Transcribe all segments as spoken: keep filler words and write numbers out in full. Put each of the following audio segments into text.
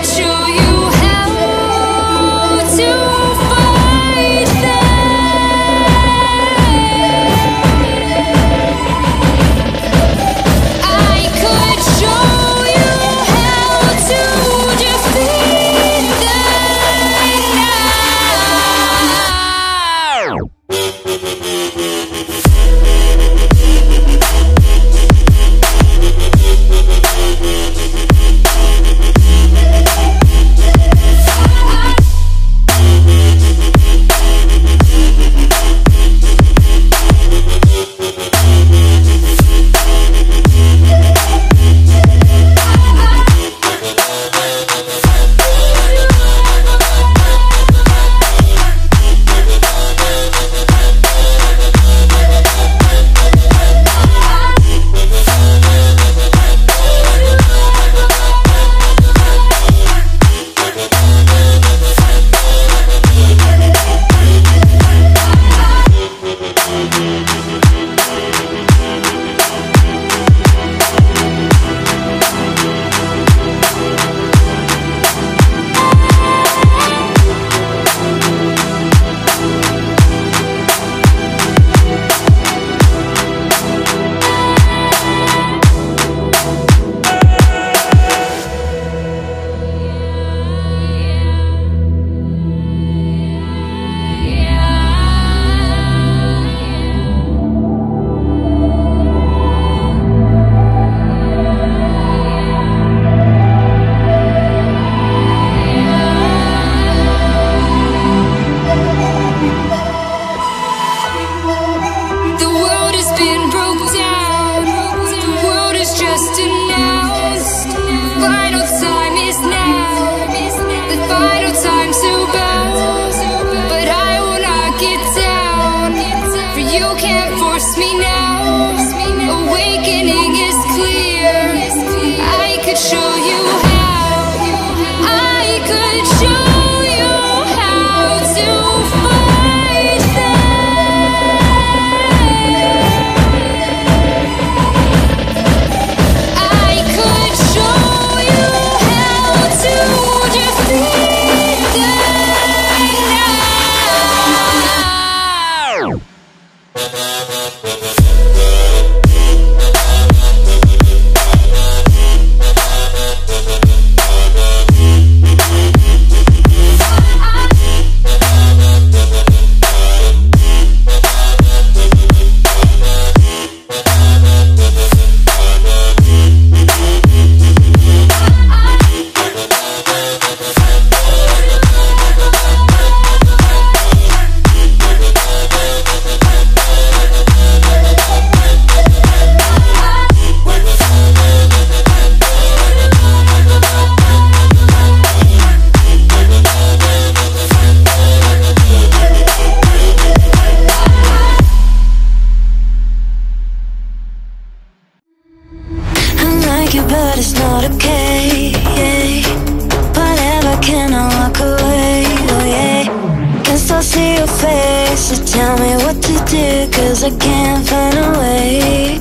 'cause I can't find a way.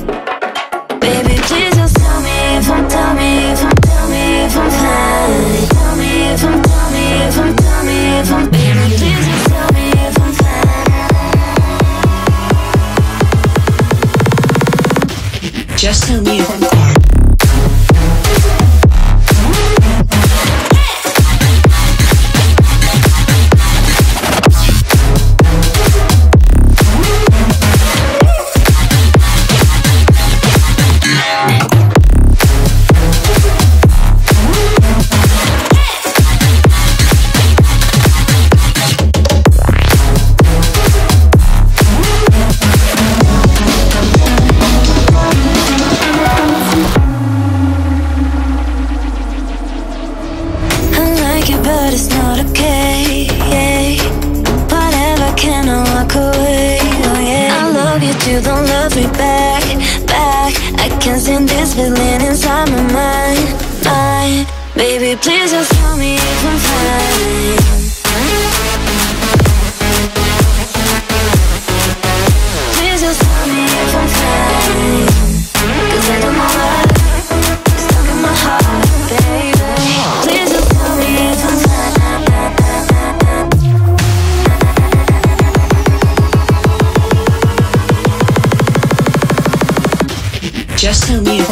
Baby, please just tell me if I'm, tell me if I'm, tell me if I'm fine. Tell me if I'm, tell me if I'm, tell me if I'm, baby, please just tell me if I'm fine. Just tell me if I'm fine. You don't love me back, back. I can't stand this feeling inside my mind, mind. Baby, please just tell me if I'm fine. Please just tell me if I'm fine, 'cause I don't know why it's stuck in my heart, baby. Please just tell me Just so new.